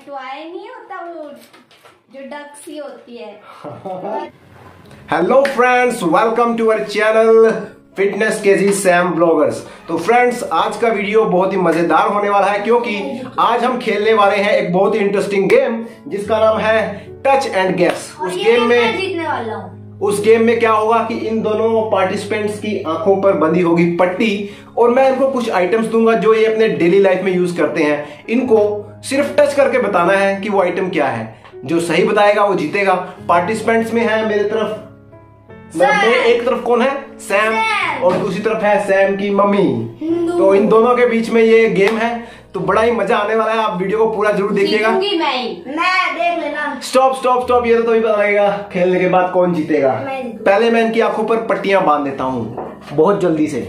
Toy नहीं होता वो जो डक सी होती है। Hello friends, welcome to our channel fitness KG Sam bloggers. तो फ्रेंड्स, आज का वीडियो बहुत ही मजेदार होने वाला है क्योंकि आज हम खेलने वाले हैं एक बहुत ही इंटरेस्टिंग गेम जिसका नाम है टच एंड गेस। उस गेम में क्या होगा कि इन दोनों पार्टिसिपेंट्स की आंखों पर बंधी होगी पट्टी और मैं इनको कुछ आइटम्स दूंगा जो ये अपने डेली लाइफ में यूज करते हैं। इनको सिर्फ टच करके बताना है कि वो आइटम क्या है। जो सही बताएगा वो जीतेगा। पार्टिसिपेंट्स में है मेरे तरफ, एक तरफ कौन है, सैम, और दूसरी तरफ है सैम की मम्मी। तो इन दोनों के बीच में ये गेम है, तो बड़ा ही मजा आने वाला है। आप वीडियो को पूरा जरूर देखिएगा। मैं देख लेना। स्टॉप, ये तो ही पता लगेगा खेलने के बाद कौन जीतेगा। पहले मैं इनकी आंखों पर पट्टियां बांध देता हूँ बहुत जल्दी से।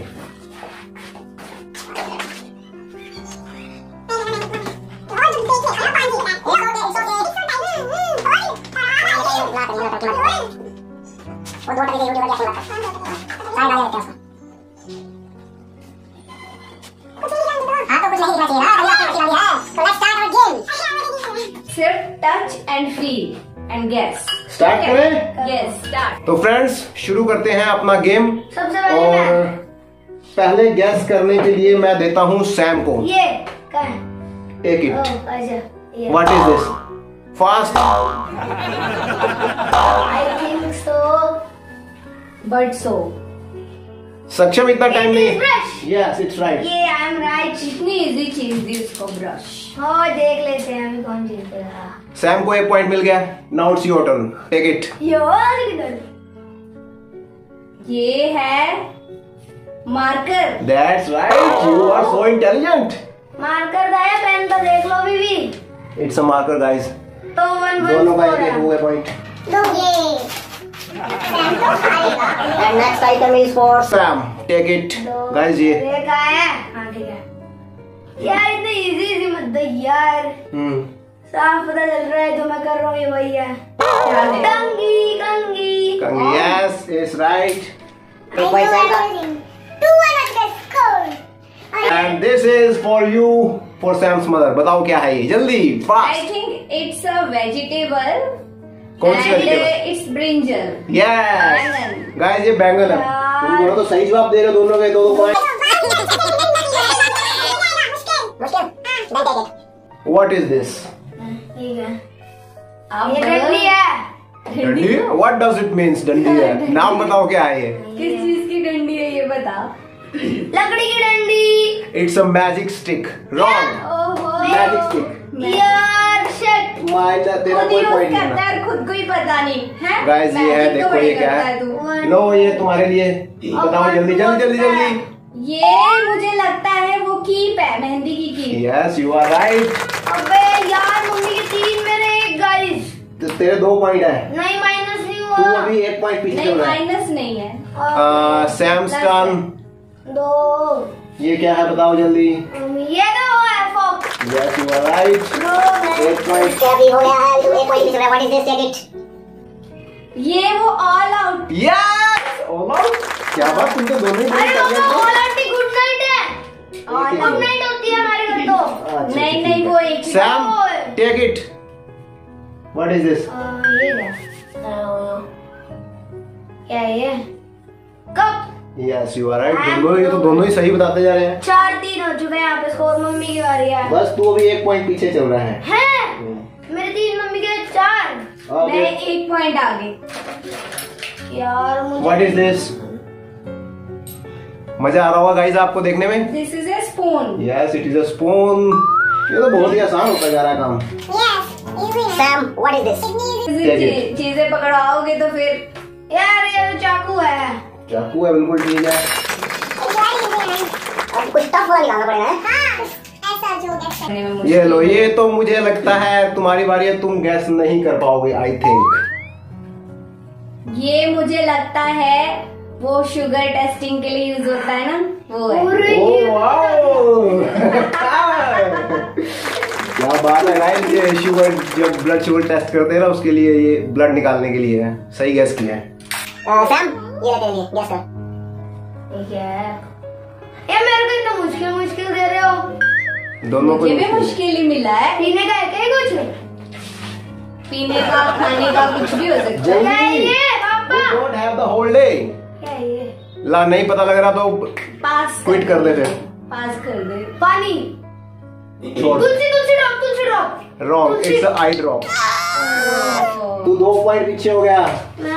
सिर्फ touch and free and guess. Start करें? Yes, start. तो फ्रेंड्स, शुरू करते हैं अपना गेम। सबसे पहले और पहले गैस करने के लिए मैं देता हूँ सैम को। ये टेक इट। अच्छा, what is this? Fast. I think so, but so सक्षम इतना टाइम नहीं। ब्रश। Yes, it's right. ये आई एम राइट। इतनी इजी चीज दी उसको, ब्रश। हाँ, देख लेते हैं अभी कौन जीतेगा। सैम को एक पॉइंट मिल गया। Now it's your turn. Take it. यार किधर? ये है marker. That's right, you are so intelligent. Marker का है, पेन तो देख लो अभी भी। It's a marker guys. तो दोनों का एक हुए point. And next item is for Sam. Take it, guys. ये देखा है? हाँ, ठीक है। यार इतने इजी मत दो यार। साफ पता चल रहा है जो मैं कर रहा हूँ, ये वही है। कंगी। Yes, it's right. And this is for you, for Sam's mother. बताओ क्या है ये, जल्दी, fast. I think it's a vegetable. कौन सी vegetable? It's brinjal. Yes. बैंगन। Guys, ये बैंगन है। तुम दोनों तो सही जवाब दे रहे हो, दोनों के दो पॉइंट। What is this? ठीक है। ये डंडी है। डंडी है? What does it means? डंडी है। नाम बताओ क्या है ये? किस चीज की डंडी है ये बता। लकड़ी की डंडी। It's a magic stick. Wrong. Magic stick. यार शिट। तेरा कोई पॉइंट नहीं है। खुद को ही पता नहीं है। गाइस, ये है, देखो ये क्या है। लो, ये तुम्हारे लिए। बताओ जल्दी। ये मुझे लगता है वो कीप है, मेहंदी की कीप। Yes, you are right. अबे यार, मम्मी के 3 मेरे 1 गाइस। तो तेरे 2 पॉइंट है। नहीं, माइनस नहीं हुआ। तू अभी 1 पॉइंट पीछे नहीं, चल रहा है। माइनस नहीं है। Sam turn. 2। ये क्या है बताओ जल्दी। ये तो है fork. Yes, you are right. 1 point. क्या भी हो गया है? 1 point is what is this? Take it. ये वो All Out. Yes, All Out. क्या बात, तुम तो दोनों ही अरे बाबा, ऑल आउट की गुड नाइट है। गुड नाइट होती है हमारे घर तो। नहीं, वो एक ही। Sam, take it. What is this? ये क्या है ये? Cup. Yes, you are right. ये तो दोनों ही सही बताते जा रहे हैं। 4-3 हो चुके हैं यहाँ पे स्कोर। मम्मी की बारी है। बस तू अभी 1 पॉइंट पीछे चल रहा है। मेरे 3, मम्मी के 4। मैं 1 पॉइंट आगे। यार मुझे व्हाट इज दिस? मजा आ रहा होगा गाइस आपको देखने में। This is a spoon. Yes, it is a spoon. ये तो बहुत ही आसान होता जा रहा है काम। Sam, what is this? चीजें पकड़ाओगे तो फिर। यार ये तो चाकू है। चाकू है, बिल्कुल ठीक है। अब कुछ टफ वाला निकालना पड़ेगा। ऐसा जो ये लो, ये तो मुझे लगता है तुम्हारी बारी है, तुम गैस नहीं कर पाओगे आई थिंक। ये मुझे लगता है वो शुगर टेस्टिंग के लिए यूज होता है ना, वो है। Oh wow. क्या बात है गाइस, ये शुगर, जब ब्लड शुगर टेस्ट करते हैं ना उसके लिए, ये ब्लड निकालने के लिए है। सही गैस किया है। सैम, ये तेरे लिए, गैस कर। ठीक है। ये मेरे को इतना मुश्किल दे रहे हो। दोनों को मुझे भी मुश्किल ही मिला है। पीने का है क्या कुछ? पीने का खाने का कुछ भी हो सकता है। जल्दी। क्या है ये पापा? We don't have the whole day। क्या है ये? ला नहीं पता लग रहा तो पास क्विट कर दे फिर। पास कर दे। पानी। छोड़। Tulsi drop, Tulsi drop. Wrong, it's a eye drop. तू 2 पॉइंट पीछे हो गया।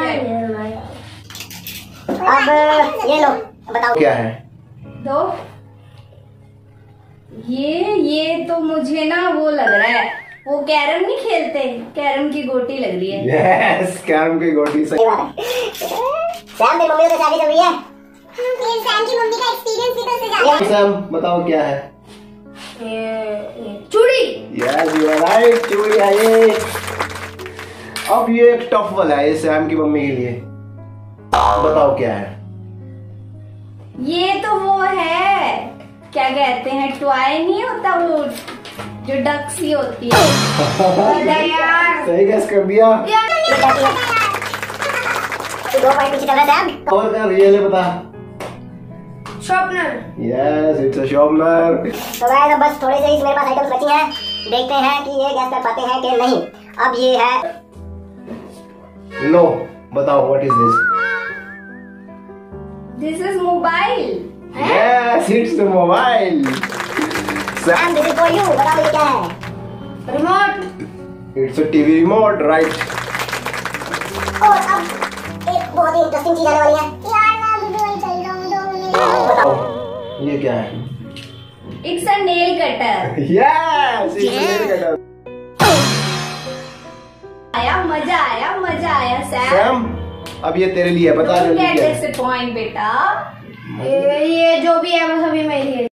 अब ये लो, बताओ क्या है? दो। ये तो मुझे ना वो लग रहा है, वो कैरम नहीं खेलते, कैरम की गोटी लग रही है। यस, कैरम की गोटी सही। सही बात है। सैम मेरी मम्मी तो शादी चल रही है। ये सैम की मम्मी का एक्सपीरियंस भी तो उससे ज्यादा है। सैम बताओ क्या है? ये चूड़ी। यस यू आर राइट, चूड़ी है ये। अब ये एक टफ वाला है, ये सैम की मम्मी के लिए। बताओ क्या है? ये तो वो है, क्या कहते हैं, टॉय नहीं होता वो जो डक सी होती है। अरे यार। सही गैस कर दिया। तू 2 पॉइंट पीछे चल रहा है सैम। और क्या रियल है बता? Sharpener. Yes, it's a sharpener. तो गाइस अब बस थोड़े से ही मेरे पास आइटम्स बची हैं, देखते हैं कि ये गैस कर पाते हैं कि नहीं। अब ये है, लो बताओ what is this? This is mobile. Yes, it's a mobile. Sam this is for you, बताओ ये क्या है। Remote. It's a TV remote, right. और अब एक बहुत ही इंटरेस्टिंग चीज आने वाली है। यार मैं वीडियो ही चल रहा हूं, 2 मिनट। बताओ ये क्या है? It's a nail cutter. Yes, it's a nail cutter. आया, मजा आया, मजा आया सैम। सैम अब ये तेरे लिए है, बता Don't जल्दी get क्या है? disappoint बेटा। ये जो भी है बस अभी मेरी है।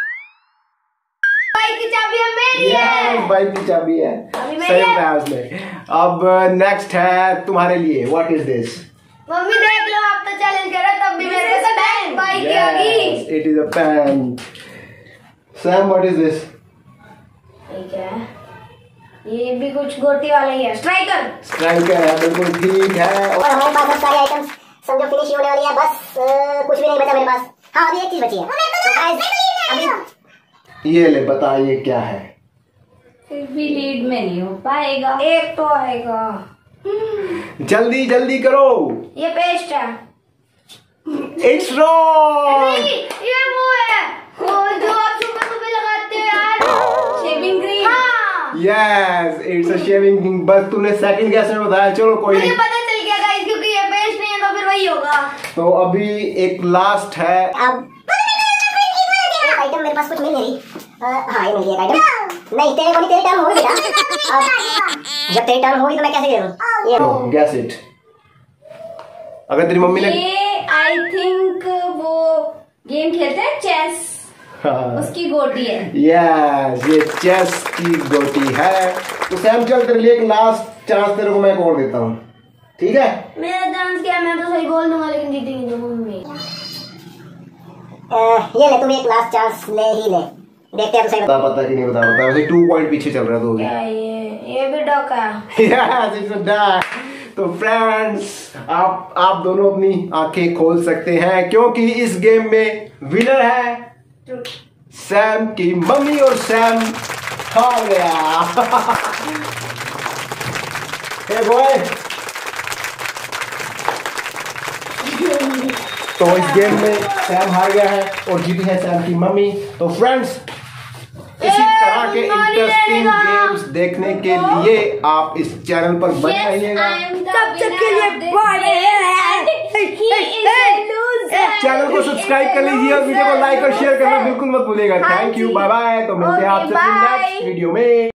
बाइक की चाबी है मेरी है। यस, बाइक की चाबी है। अभी मेरी सही है। बताया उसने। अब नेक्स्ट है तुम्हारे लिए, व्हाट इज दिस? मम्मी देख लो, आप तो चैलेंज कर रहे हो, तब भी मेरे पास बैग बाइक की होगी। It is a pen. Sam what is this? ठीक है, ये भी कुछ गोटी वाला ही है। स्ट्राइकर। स्ट्राइकर है, बिल्कुल ठीक है। और हमारे पास अब सारी आइटम्स समझो फिनिश ही होने वाली है। बस कुछ भी नहीं बचा मेरे पास। हाँ अभी एक चीज बची है। तो गाइस अभी ये ले, बता ये क्या है? फिर भी लीड में नहीं हो पाएगा। एक तो आएगा। जल्दी जल्दी करो। ये पेस्ट है। It's wrong. नहीं, ये वो है, वो जो आप सुबह सुबह लगाते हो यार। Shaving cream. हाँ, yes, it's a shaving cream. बस तूने सेकंड गैस में बताया, चलो कोई मुझे नहीं। पता चल गया गाइस, क्योंकि ये पेस्ट नहीं है तो फिर वही होगा। तो अभी एक लास्ट है। अब एक आइटम मेरे पास कुछ मिल नहीं रही। हाँ ये मिल गई एक आइटम। नहीं तेरे को नहीं, तेरी टर्न होगी बेटा। अब जब तेरी टर्न होगी तो मैं कैसे करूँ? ये गैस इट। अगर तेरी मम्मी ने ये आई थिंक वो गेम खेलते हैं चेस, हाँ। उसकी गोटी है। यस, ये चेस की गोटी है। तो सैम चल, तेरे लिए एक लास्ट चांस तेरे को मैं और देता हूँ, ठीक है? मेरा चांस क्या है, मैं तो सही बोल दूंगा लेकिन जीतेंगी तो मम्मी। ये ले, तुम एक लास्ट चांस ले ही ले, देखते हैं तू सही बता पता कि नहीं बता पता। वैसे 2 पॉइंट पीछे चल रहा है तो क्या ये भी डॉक है। Yes, it's a duck. तो फ्रेंड्स आप दोनों अपनी आंखें खोल सकते हैं, क्योंकि इस गेम में विनर है सैम की मम्मी और सैम हार गया। Hey boy. तो इस गेम में सैम हार गया है और जीती है सैम की मम्मी। तो फ्रेंड्स इसी तरह के इंटरेस्टिंग गेम्स देखने के लिए आप इस चैनल पर बने रहिएगा। तब तक के लिए बाय। चैनल को सब्सक्राइब कर लीजिए और वीडियो को लाइक और शेयर करना बिल्कुल मत भूलिएगा। Thank you, bye bye. तो मिलते हैं आपसे नेक्स्ट वीडियो में।